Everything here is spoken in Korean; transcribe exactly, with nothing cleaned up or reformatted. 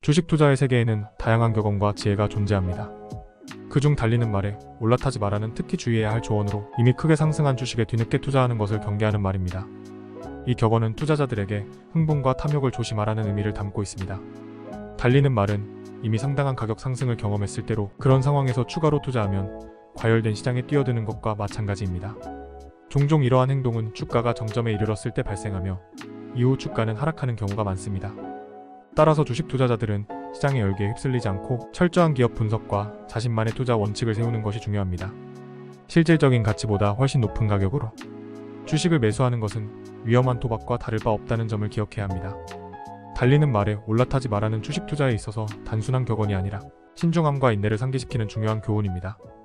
주식 투자의 세계에는 다양한 격언과 지혜가 존재합니다. 그중 달리는 말에 올라타지 말라는 특히 주의해야 할 조언으로 이미 크게 상승한 주식에 뒤늦게 투자하는 것을 경계하는 말입니다. 이 격언은 투자자들에게 흥분과 탐욕을 조심하라는 의미를 담고 있습니다. 달리는 말은 이미 상당한 가격 상승을 경험했을 때로 그런 상황에서 추가로 투자하면 과열된 시장에 뛰어드는 것과 마찬가지입니다. 종종 이러한 행동은 주가가 정점에 이르렀을 때 발생하며 이후 주가는 하락하는 경우가 많습니다. 따라서 주식 투자자들은 시장의 열기에 휩쓸리지 않고 철저한 기업 분석과 자신만의 투자 원칙을 세우는 것이 중요합니다. 실질적인 가치보다 훨씬 높은 가격으로 주식을 매수하는 것은 위험한 도박과 다를 바 없다는 점을 기억해야 합니다. 달리는 말에 올라타지 말라는 주식 투자에 있어서 단순한 격언이 아니라 신중함과 인내를 상기시키는 중요한 교훈입니다.